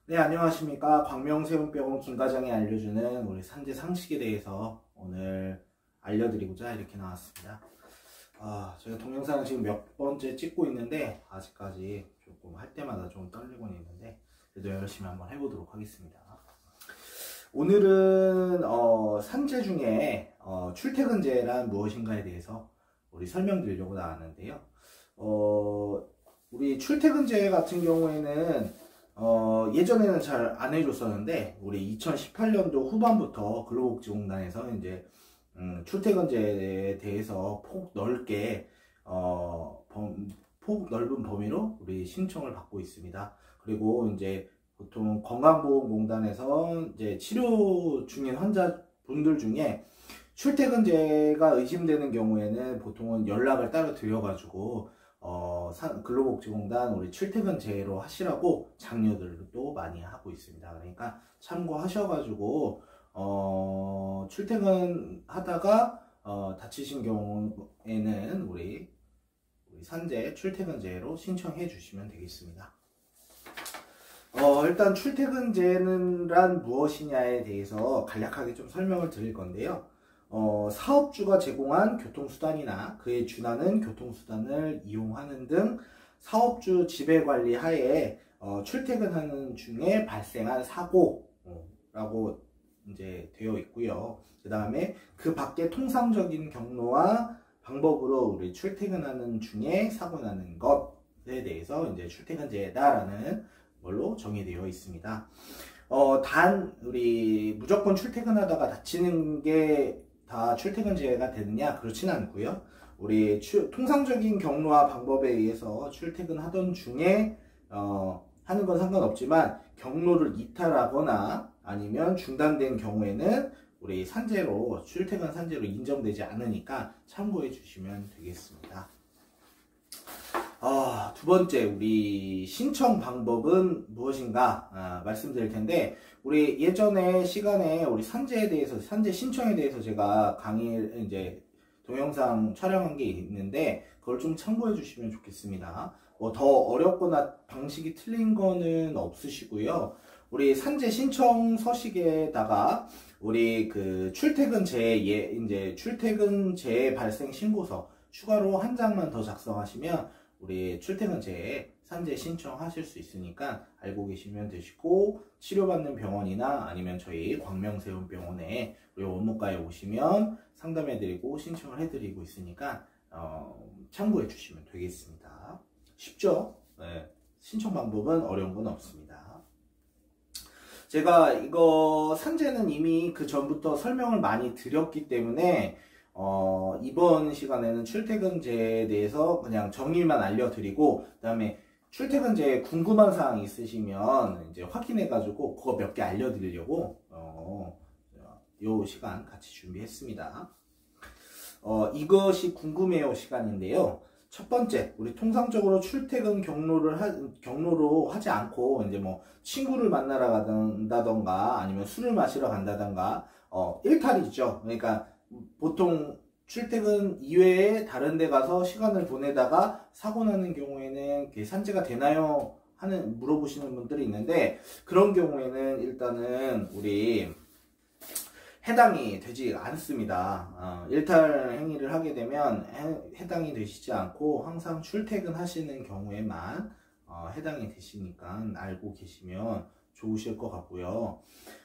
네, 안녕하십니까. 광명세운병원 김과장이 알려주는 우리 산재 상식에 대해서 오늘 알려드리고자 이렇게 나왔습니다. 제가 동영상을 지금 몇 번째 찍고 있는데 아직까지 조금 할 때마다 좀 떨리곤 있는데 그래도 열심히 한번 해보도록 하겠습니다. 오늘은 산재 중에 출퇴근제란 무엇인가에 대해서 우리 설명드리려고 나왔는데요. 우리 출퇴근제 같은 경우에는 예전에는 잘 안 해줬었는데 우리 2018년도 후반부터 근로복지공단에서 이제 출퇴근제에 대해서 폭 넓게 폭 넓은 범위로 우리 신청을 받고 있습니다. 그리고 이제 보통 건강보험공단에서 이제 치료 중인 환자분들 중에 출퇴근제가 의심되는 경우에는 보통은 연락을 따로 드려가지고 근로복지공단 우리 출퇴근제로 하시라고 장려들도 많이 하고 있습니다. 그러니까 참고하셔가지고 출퇴근하다가 다치신 경우에는 우리 산재 출퇴근제로 신청해 주시면 되겠습니다. 일단 출퇴근제란 무엇이냐에 대해서 간략하게 좀 설명을 드릴 건데요. 사업주가 제공한 교통수단이나 그에 준하는 교통수단을 이용하는 등 사업주 지배관리 하에 출퇴근하는 중에 발생한 사고라고 이제 되어 있고요. 그 다음에 그 밖에 통상적인 경로와 방법으로 우리 출퇴근하는 중에 사고 나는 것에 대해서 이제 출퇴근제다라는 걸로 정의되어 있습니다. 단 우리 무조건 출퇴근하다가 다치는 게 다 출퇴근제가 되느냐? 그렇진 않고요. 우리 통상적인 경로와 방법에 의해서 출퇴근하던 중에 하는 건 상관없지만 경로를 이탈하거나 아니면 중단된 경우에는 우리 산재로 출퇴근 산재로 인정되지 않으니까 참고해 주시면 되겠습니다. 두 번째, 우리 신청 방법은 무엇인가 말씀드릴 텐데, 우리 예전에 시간에 우리 산재에 대해서, 산재 신청에 대해서 제가 이제 동영상 촬영한 게 있는데, 그걸 좀 참고해 주시면 좋겠습니다. 더 어렵거나 방식이 틀린 거는 없으시고요. 우리 산재 신청 서식에다가 우리 그 출퇴근제 이제 출퇴근제 발생 신고서 추가로 한 장만 더 작성하시면 우리 출퇴근제에 산재 신청하실 수 있으니까 알고 계시면 되시고, 치료받는 병원이나 아니면 저희 광명세운병원에 우리 원무과에 오시면 상담해드리고 신청을 해드리고 있으니까 참고해 주시면 되겠습니다. 쉽죠? 네. 신청 방법은 어려운 건 없습니다. 제가 이거 산재는 이미 그 전부터 설명을 많이 드렸기 때문에 이번 시간에는 출퇴근제에 대해서 그냥 정의만 알려드리고, 그 다음에 출퇴근제에 궁금한 사항 있으시면 이제 확인해가지고 그거 몇 개 알려드리려고 요 시간 같이 준비했습니다. 이것이 궁금해요 시간인데요. 첫 번째, 우리 통상적으로 출퇴근 경로로 하지 않고 이제 뭐 친구를 만나러 간다던가 아니면 술을 마시러 간다던가 일탈이죠. 그러니까 보통 출퇴근 이외에 다른 데 가서 시간을 보내다가 사고 나는 경우에는 산재가 되나요? 물어보시는 분들이 있는데, 그런 경우에는 일단은 우리 해당이 되지 않습니다. 일탈 행위를 하게 되면 해당이 되시지 않고 항상 출퇴근 하시는 경우에만 해당이 되시니까 알고 계시면 좋으실 것 같고요.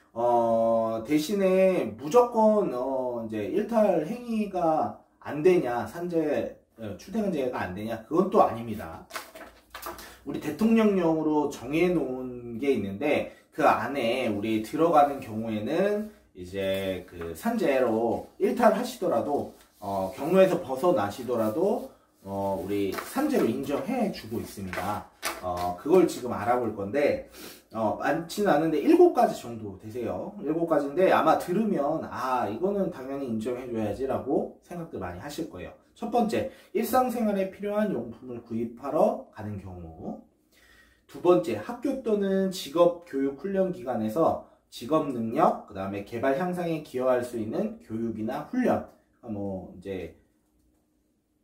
대신에 무조건 이제 일탈 행위가 안 되냐, 출퇴근제가 안 되냐, 그건 또 아닙니다. 우리 대통령령으로 정해 놓은 게 있는데, 그 안에 우리 들어가는 경우에는 이제 그 산재로 일탈하시더라도 경로에서 벗어나시더라도 우리 산재로 인정해 주고 있습니다. 그걸 지금 알아볼 건데, 많지는 않은데 7가지 정도 되세요. 7가지인데 아마 들으면 이거는 당연히 인정해 줘야지 라고 생각들 많이 하실 거예요. 첫 번째, 일상생활에 필요한 용품을 구입하러 가는 경우. 두 번째, 학교 또는 직업교육훈련기관에서 직업능력, 그 다음에 개발 향상에 기여할 수 있는 교육이나 훈련, 이제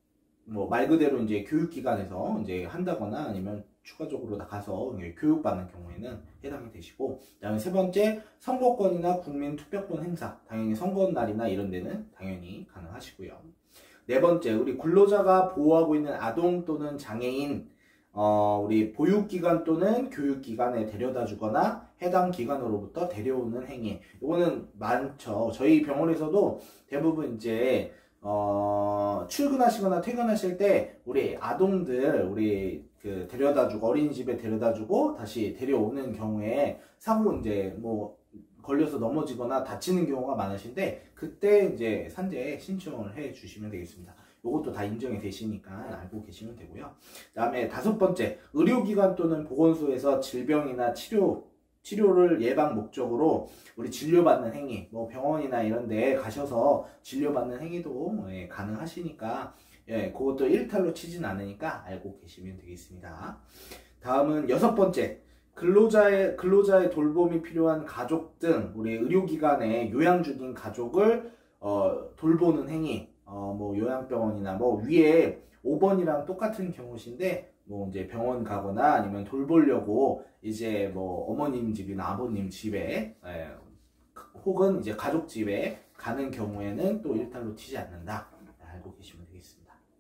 뭐 말 그대로 이제 교육기관에서 이제 한다거나 아니면 추가적으로 가서 교육받는 경우에는 해당이 되시고, 그다음에 세 번째, 선거권이나 국민투표권 행사, 당연히 선거날이나 이런 데는 당연히 가능하시고요. 네 번째, 우리 근로자가 보호하고 있는 아동 또는 장애인, 우리 보육기관 또는 교육기관에 데려다 주거나 해당 기관으로부터 데려오는 행위. 이거는 많죠. 저희 병원에서도 대부분 이제 출근하시거나 퇴근하실 때 우리 아동들 우리 그 데려다주고 어린이집에 데려다주고 다시 데려오는 경우에 사고 이제 뭐 걸려서 넘어지거나 다치는 경우가 많으신데, 그때 이제 산재 신청을 해 주시면 되겠습니다. 요것도 다 인정이 되시니까 알고 계시면 되고요. 그 다음에 다섯 번째, 의료기관 또는 보건소에서 질병이나 치료를 예방 목적으로 우리 진료받는 행위, 뭐 병원이나 이런 데 가셔서 진료받는 행위도 가능하시니까 그것도 일탈로 치진 않으니까 알고 계시면 되겠습니다. 다음은 여섯 번째, 근로자의 돌봄이 필요한 가족 등 우리 의료기관에 요양 중인 가족을 돌보는 행위, 뭐 요양병원이나 뭐 위에 5번이랑 똑같은 경우신데, 뭐 이제 병원 가거나 아니면 돌보려고 이제 뭐 어머님 집이나 아버님 집에 혹은 이제 가족 집에 가는 경우에는 또 일탈로 튀지 않는다. 알고 계시면 되겠습니다.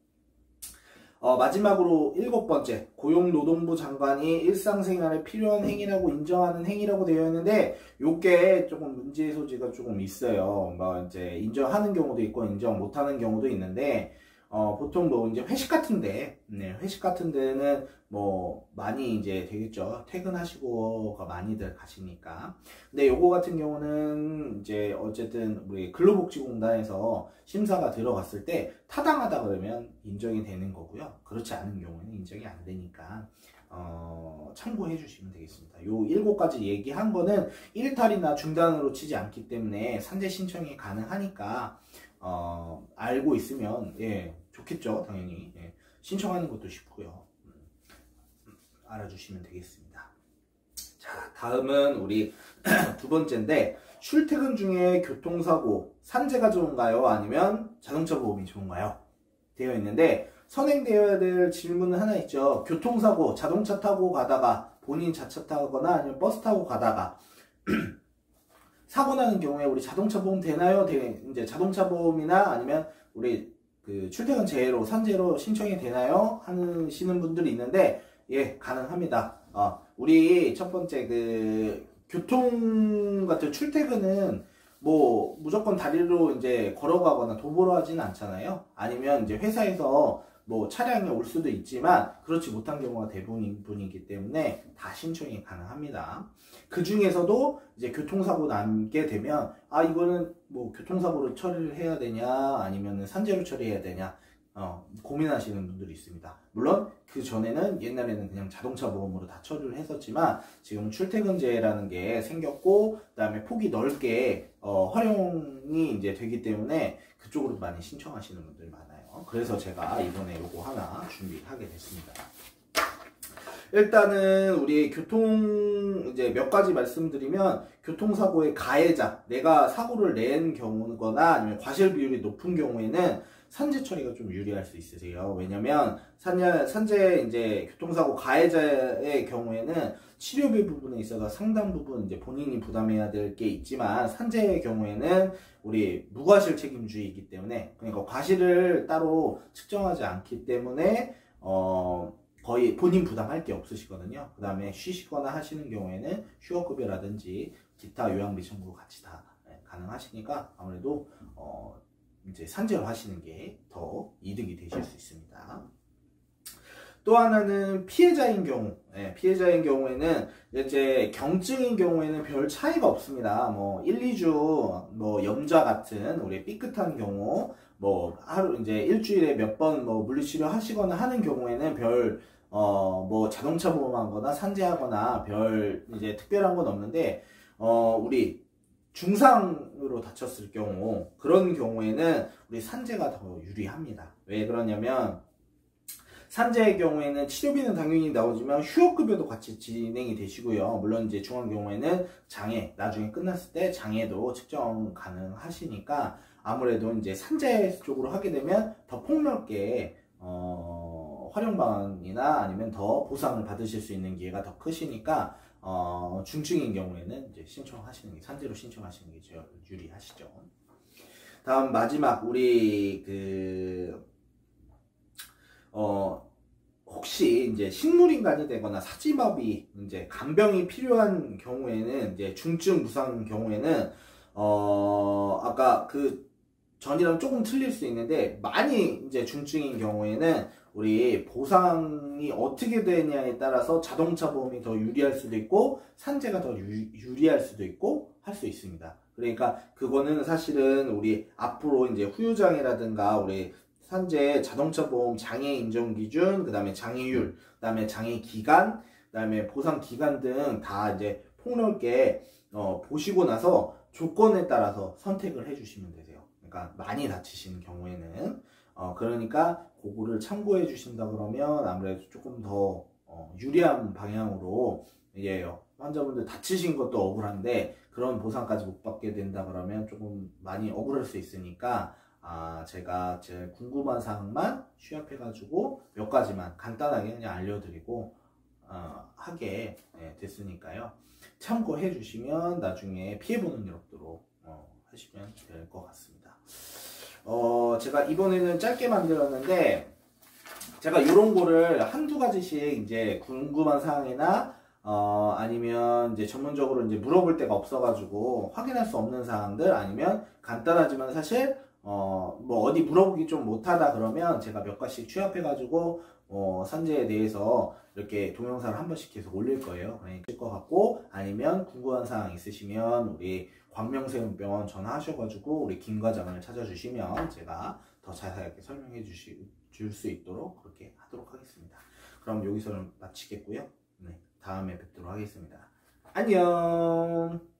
마지막으로 일곱 번째, 고용노동부 장관이 일상생활에 필요한 행위라고 인정하는 행위라고 되어 있는데, 요게 조금 문제의 소지가 조금 있어요. 뭐 이제 인정하는 경우도 있고 인정 못하는 경우도 있는데, 보통 뭐 이제 회식 같은데, 회식 같은 데는 뭐 많이 이제 되겠죠. 퇴근하시고가 많이들 가시니까. 근데 요거 같은 경우는 이제 어쨌든 우리 근로복지공단에서 심사가 들어갔을 때 타당하다 그러면 인정이 되는 거고요. 그렇지 않은 경우는 인정이 안 되니까 참고해 주시면 되겠습니다. 요 7가지 얘기한 거는 일탈이나 중단으로 치지 않기 때문에 산재 신청이 가능하니까 알고 있으면 좋겠죠. 당연히 신청하는 것도 쉽고요. 알아주시면 되겠습니다. 자, 다음은 우리 두 번째인데, 출퇴근 중에 교통사고, 산재가 좋은가요? 아니면 자동차 보험이 좋은가요? 되어 있는데, 선행되어야 될 질문은 하나 있죠. 교통사고, 자동차 타고 가다가 본인 자차 타거나 아니면 버스 타고 가다가 사고 나는 경우에 우리 자동차 보험 되나요? 이제 자동차 보험이나 아니면 우리 그 출퇴근 재해로 산재로 신청이 되나요? 하시는 분들이 있는데, 가능합니다. 우리 첫 번째 그 교통 같은 출퇴근은 뭐 무조건 다리로 이제 걸어가거나 도보로 하지는 않잖아요. 아니면 이제 회사에서 뭐 차량이 올 수도 있지만 그렇지 못한 경우가 대부분이기 때문에 다 신청이 가능합니다. 그 중에서도 이제 교통사고 나게 되면 이거는 뭐 교통사고로 처리를 해야 되냐 아니면 산재로 처리해야 되냐 고민하시는 분들이 있습니다. 물론 그 전에는 옛날에는 그냥 자동차 보험으로 다 처리를 했었지만 지금 출퇴근제라는 게 생겼고, 그 다음에 폭이 넓게 활용이 이제 되기 때문에 그쪽으로 많이 신청하시는 분들이 많아요. 그래서 제가 이번에 요거 하나 준비하게 됐습니다. 일단은 우리 교통 이제 몇 가지 말씀드리면, 교통사고의 가해자, 내가 사고를 낸 경우거나 아니면 과실 비율이 높은 경우에는 산재 처리가 좀 유리할 수 있으세요. 왜냐면 산재 이제 교통사고 가해자의 경우에는 치료비 부분에 있어서 상당 부분 이제 본인이 부담해야 될 게 있지만, 산재의 경우에는 우리 무과실 책임주의이기 때문에, 그러니까 과실을 따로 측정하지 않기 때문에 거의 본인 부담할 게 없으시거든요. 그 다음에 쉬시거나 하시는 경우에는 휴업급여라든지 기타 요양비 청구 같이 다 가능하시니까 아무래도 이제 산재로 하시는 게 더 이득이 되실 수 있습니다. 또 하나는 피해자인 경우, 피해자인 경우에는 이제 경증인 경우에는 별 차이가 없습니다. 뭐 1, 2주 뭐 염좌 같은 우리 삐끗한 경우, 뭐 하루 이제 일주일에 몇 번 뭐 물리치료 하시거나 하는 경우에는 별 뭐 자동차 보험하거나 산재하거나 별 이제 특별한 건 없는데, 우리 중상으로 다쳤을 경우, 그런 경우에는 우리 산재가 더 유리합니다. 왜 그러냐면, 산재의 경우에는 치료비는 당연히 나오지만 휴업급여도 같이 진행이 되시고요. 물론 이제 중한 경우에는 장애, 나중에 끝났을 때 장애도 측정 가능하시니까 아무래도 이제 산재 쪽으로 하게 되면 더 폭넓게 활용 방안이나 아니면 더 보상을 받으실 수 있는 기회가 더 크시니까 중증인 경우에는 이제 신청하시는 게, 산재로 신청하시는 게 유리하시죠. 다음 마지막 우리 혹시 이제 식물인간이 되거나 사지마비, 이제 간병이 필요한 경우에는, 이제 중증 부상 경우에는 아까 전이랑 조금 틀릴 수 있는데, 많이 이제 중증인 경우에는 우리 보상이 어떻게 되냐에 따라서 자동차 보험이 더 유리할 수도 있고 산재가 더 유리할 수도 있고 할 수 있습니다. 그러니까 그거는 사실은 우리 앞으로 이제 후유장애라든가 우리 산재 자동차 보험 장애 인정 기준, 그 다음에 장애율, 그 다음에 장애 기간, 그 다음에 보상 기간 등 다 이제 폭넓게 보시고 나서 조건에 따라서 선택을 해주시면 되세요. 그러니까 많이 다치시는 경우에는 그러니까 그거를 참고해 주신다 그러면 아무래도 조금 더 유리한 방향으로, 이제 환자분들 다치신 것도 억울한데 그런 보상까지 못 받게 된다 그러면 조금 많이 억울할 수 있으니까, 제가 제일 궁금한 사항만 취합해 가지고 몇 가지만 간단하게 그냥 알려드리고 하게 됐으니까요. 참고해 주시면 나중에 피해보는 일 없도록 하시면 될 것 같습니다. 제가 이번에는 짧게 만들었는데, 제가 이런 거를 한두 가지씩 이제 궁금한 사항이나 아니면 이제 전문적으로 이제 물어볼 데가 없어가지고 확인할 수 없는 사항들, 아니면 간단하지만 사실 뭐 어디 물어보기 좀 못하다 그러면 제가 몇 가지씩 취합해가지고 산재에 대해서 이렇게 동영상을 한 번씩 계속 올릴 거예요. 그러실 것 같고, 아니면 궁금한 사항 있으시면 우리 광명세운병원 전화하셔가지고 우리 김 과장을 찾아주시면 제가 더 자세하게 설명해 줄 수 있도록 그렇게 하도록 하겠습니다. 그럼 여기서는 마치겠고요. 네, 다음에 뵙도록 하겠습니다. 안녕.